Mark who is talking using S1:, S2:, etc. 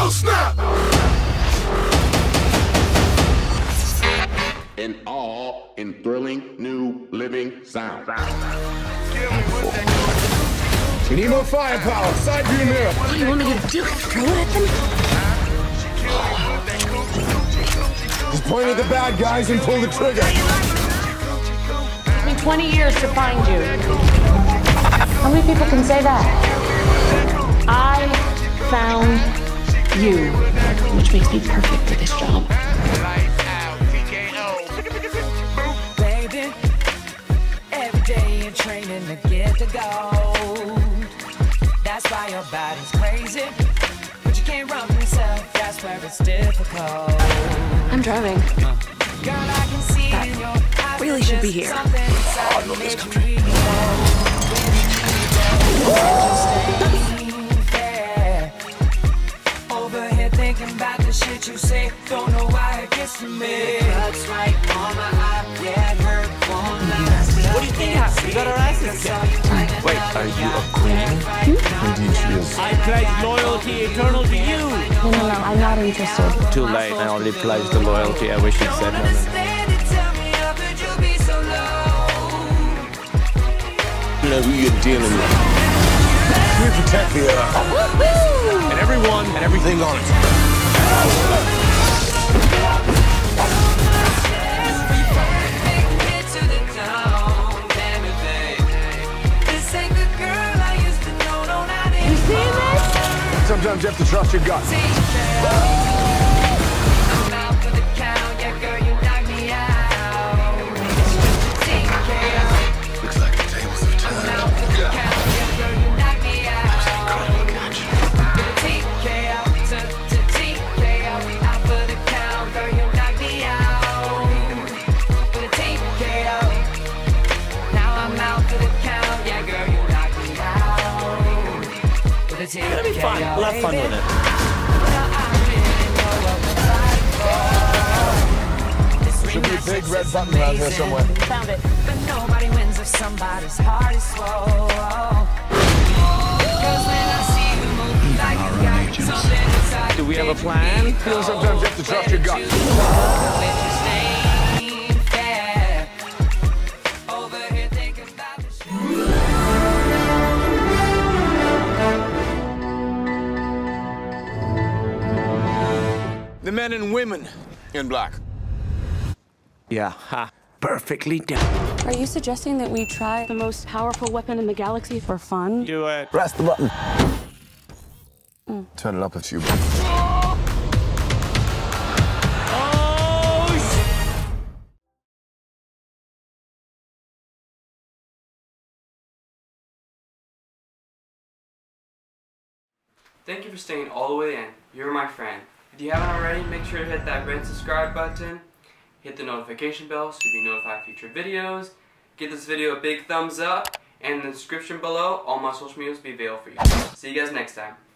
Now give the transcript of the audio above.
S1: Oh snap!
S2: In all in thrilling new living sound.
S1: We need more firepower. Side view mirror.
S3: What do you want me to do? Throw it at them?
S1: Just point at the bad guys and pull the trigger.
S4: It took me 20 years to find you. How many people can say that? I found you.
S3: Which makes me perfect for this job.
S5: Baby, every day you're training to get the gold. That's why your body's crazy. But you can't run from yourself, that's where it's difficult.
S3: I'm driving.
S5: Girl, I can see in your eyes
S3: really should be here.
S5: I love this country. Over here thinking about the shit you say. Don't know why it gets to me. Looks like mama, I get hurt.
S6: What do you think happened? We got our asses kicked.
S7: Wait, are you a queen?
S1: Indeed she is.
S6: I pledge loyalty eternal to you.
S4: No, I'm not interested.
S7: Too late, I only pledged the loyalty. I wish you'd said no. You know who you're dealing with.
S1: We protect the earth.
S7: And everyone and everything on it.
S1: Sometimes you have to trust your gut. Looks like the tables have turned. That was an incredible catch.
S6: It's gonna be fun. We'll have fun with it.
S1: Should be a big red button around here somewhere.
S4: Found it.
S5: But nobody wins if somebody's heart is slow. 'Cause when I see you moving like you got something inside.
S7: Do we have a plan?
S1: Feel sometimes you have to trust your gut.
S7: The men and women in black. Yeah, ha. Perfectly done.
S3: Are you suggesting that we try the most powerful weapon in the galaxy for fun?
S7: Do it.
S1: Press the button. Turn it up a few.
S8: Thank you for staying all the way in. You're my friend. If you haven't already, make sure to hit that red subscribe button, hit the notification bell so you'll be notified of future videos, give this video a big thumbs up, and in the description below, all my social medias will be available for you. See you guys next time.